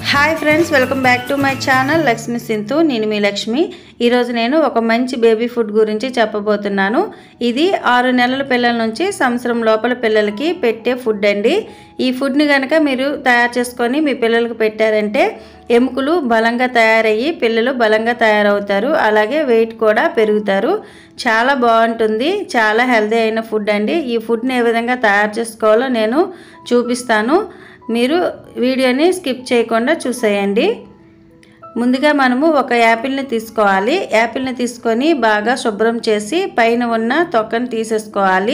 Hi friends, welcome back to my channel Lakshmi Sintu. నేను మీ లక్ష్మి. ఈరోజు నేను ఒక మంచి బేబీ ఫుడ్ గురించి చెప్పబోతున్నాను. ఇది 6 నెలల పిల్లల నుంచి సంవత్సరం లోపల పిల్లలకి పెట్టే ఫుడ్ అండి. ఈ ఫుడ్ని కనుక మీరు తయారు చేసుకొని మీ పిల్లలకు పెట్టారంటే ఎముకలు బలంగా తయారయ్యి పిల్లలు బలంగా తయారవుతారు. అలాగే వెయిట్ కూడా పెరుగుతారు. చాలా బాగుంటుంది. చాలా హెల్తీ అయిన ఫుడ్ అండి. ఈ ఫుడ్ని ఏ విధంగా తయారు చేసుకోవాలో నేను చూపిస్తాను. మీరు వీడియోని స్కిప్ చేయకుండా చూసేయండి. ముందుగా మనము ఒక యాపిల్ని తీసుకోవాలి. యాపిల్ని తీసుకొని బాగా శుభ్రం చేసి పైన ఉన్న తొక్కను తీసేసుకోవాలి.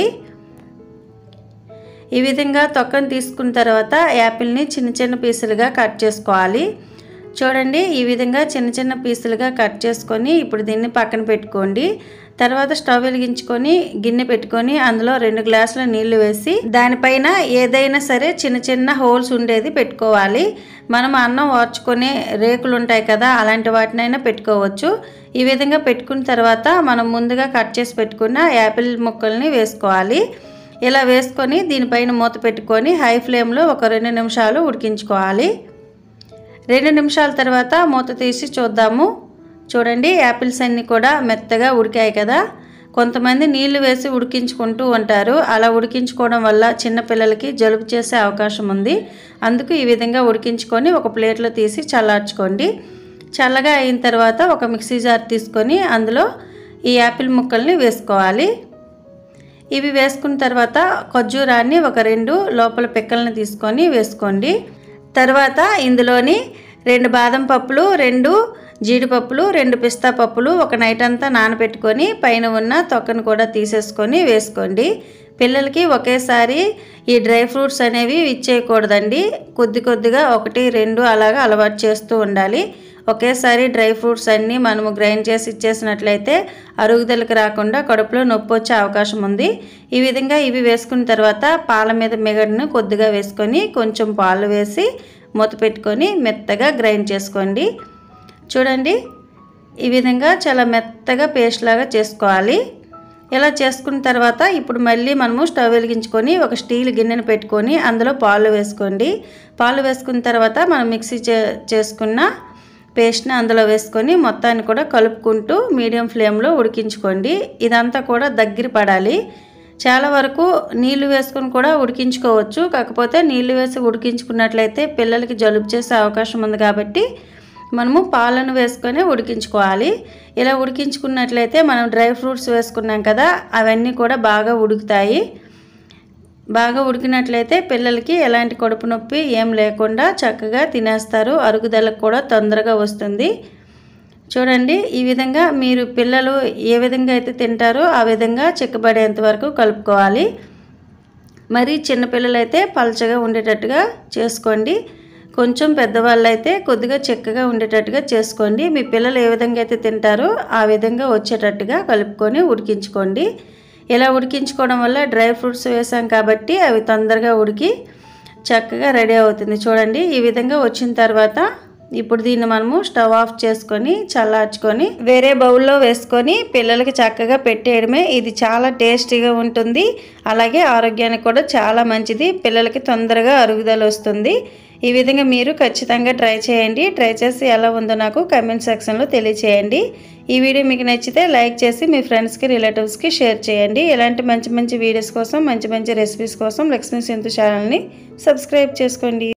ఈ విధంగా తొక్కను తీసుకున్న తర్వాత యాపిల్ని చిన్న చిన్న పీసులుగా కట్ చేసుకోవాలి. చూడండి, ఈ విధంగా చిన్న చిన్న పీసులుగా కట్ చేసుకొని ఇప్పుడు దీన్ని పక్కన పెట్టుకోండి. తర్వాత స్టవ్ వెలిగించుకొని గిన్నె పెట్టుకొని అందులో 2 గ్లాసుల నీళ్లు వేసి దానిపైన ఏదైనా సరే చిన్న చిన్న హోల్స్ ఉండేది పెట్టుకోవాలి. మనం అన్నం వార్చుకునే రేకులు ఉంటాయి కదా, అలాంటి వాటినైనా పెట్టుకోవచ్చు. ఈ విధంగా పెట్టుకున్న తర్వాత మనం ముందుగా కట్ చేసి పెట్టుకున్న యాపిల్ ముక్కల్ని వేసుకోవాలి. ఇలా వేసుకొని దీనిపైన మూత పెట్టుకొని హై ఫ్లేమ్లో ఒక 2 నిమిషాలు ఉడికించుకోవాలి. 2 నిమిషాల తర్వాత మూత తీసి చూద్దాము. చూడండి, యాపిల్స్ అన్నీ కూడా మెత్తగా ఉడికాయి కదా. కొంతమంది నీళ్లు వేసి ఉడికించుకుంటూ ఉంటారు. అలా ఉడికించుకోవడం వల్ల చిన్నపిల్లలకి జలుబు చేసే అవకాశం ఉంది. అందుకు ఈ విధంగా ఉడికించుకొని ఒక ప్లేట్లో తీసి చల్లార్చుకోండి. చల్లగా అయిన తర్వాత ఒక మిక్సీ జార్ తీసుకొని అందులో ఈ యాపిల్ ముక్కల్ని వేసుకోవాలి. ఇవి వేసుకున్న తర్వాత ఖర్జూరాన్ని ఒక 2 లోపల పిక్కల్ని తీసుకొని వేసుకోండి. తర్వాత ఇందులోని 2 బాదం పప్పులు, 2 జీడిపప్పులు, 2 పిస్తా పప్పులు ఒక నైట్ అంతా నానబెట్టుకొని పైన ఉన్న తొక్కను కూడా తీసేసుకొని వేసుకోండి. పిల్లలకి ఒకేసారి ఈ డ్రై ఫ్రూట్స్ అనేవి ఇచ్చేయకూడదండి. కొద్ది కొద్దిగా 1, 2 అలాగా అలవాటు చేస్తూ ఉండాలి. ఒకేసారి డ్రై ఫ్రూట్స్ అన్నీ మనము గ్రైండ్ చేసి ఇచ్చేసినట్లయితే అరుగుదలకు రాకుండా కడుపులో నొప్పి వచ్చే అవకాశం ఉంది. ఈ విధంగా ఇవి వేసుకున్న తర్వాత పాల మీద మిగడను కొద్దిగా వేసుకొని కొంచెం పాలు వేసి మూత పెట్టుకొని మెత్తగా గ్రైండ్ చేసుకోండి. చూడండి, ఈ విధంగా చాలా మెత్తగా పేస్ట్ లాగా చేసుకోవాలి. ఇలా చేసుకున్న తర్వాత ఇప్పుడు మళ్ళీ మనము స్టవ్ వెలిగించుకొని ఒక స్టీల్ గిన్నెను పెట్టుకొని అందులో పాలు వేసుకోండి. పాలు వేసుకున్న తర్వాత మనం మిక్సీ చేసుకున్న పేస్ట్ని అందులో వేసుకొని మొత్తాన్ని కూడా కలుపుకుంటూ మీడియం ఫ్లేమ్లో ఉడికించుకోండి. ఇదంతా కూడా దగ్గర పడాలి. చాలా వరకు నీళ్లు వేసుకొని కూడా ఉడికించుకోవచ్చు. కాకపోతే నీళ్లు వేసి ఉడికించుకున్నట్లయితే పిల్లలకి జలుబు చేసే అవకాశం ఉంది కాబట్టి మనము పాలను వేసుకొని ఉడికించుకోవాలి. ఇలా ఉడికించుకున్నట్లయితే మనం డ్రై ఫ్రూట్స్ వేసుకున్నాం కదా, అవన్నీ కూడా బాగా ఉడుకుతాయి. బాగా ఉడికినట్లయితే పిల్లలకి ఎలాంటి కడుపు నొప్పి ఏం లేకుండా చక్కగా తినేస్తారు. అరుగుదలకు కూడా తొందరగా వస్తుంది. చూడండి, ఈ విధంగా మీరు పిల్లలు ఏ విధంగా అయితే తింటారో ఆ విధంగా చిక్కబడేంత వరకు కలుపుకోవాలి. మరి చిన్నపిల్లలు అయితే పలచగా ఉండేటట్టుగా చేసుకోండి. కొంచెం పెద్దవాళ్ళు అయితే కొద్దిగా చిక్కగా ఉండేటట్టుగా చేసుకోండి. మీ పిల్లలు ఏ విధంగా అయితే తింటారో ఆ విధంగా వచ్చేటట్టుగా కలుపుకొని ఉడికించుకోండి. ఇలా ఉడికించుకోవడం వల్ల డ్రై ఫ్రూట్స్ వేసాం కాబట్టి అవి తొందరగా ఉడికి చక్కగా రెడీ అవుతుంది. చూడండి, ఈ విధంగా వచ్చిన తర్వాత ఇప్పుడు దీన్ని మనము స్టవ్ ఆఫ్ చేసుకొని చల్లార్చుకొని వేరే బౌల్లో వేసుకొని పిల్లలకి చక్కగా పెట్టేయడమే. ఇది చాలా టేస్టీగా ఉంటుంది. అలాగే ఆరోగ్యానికి కూడా చాలా మంచిది. పిల్లలకి తొందరగా అరుగుదల వస్తుంది. ఈ విధంగా మీరు ఖచ్చితంగా ట్రై చేయండి. ట్రై చేసి ఎలా ఉందో నాకు కామెంట్ సెక్షన్లో తెలియచేయండి. ఈ వీడియో మీకు నచ్చితే లైక్ చేసి మీ ఫ్రెండ్స్కి, రిలేటివ్స్కి షేర్ చేయండి. ఇలాంటి మంచి మంచి వీడియోస్ కోసం, మంచి మంచి రెసిపీస్ కోసం లక్ష్మీ సింతు ఛానల్ని సబ్స్క్రైబ్ చేసుకోండి.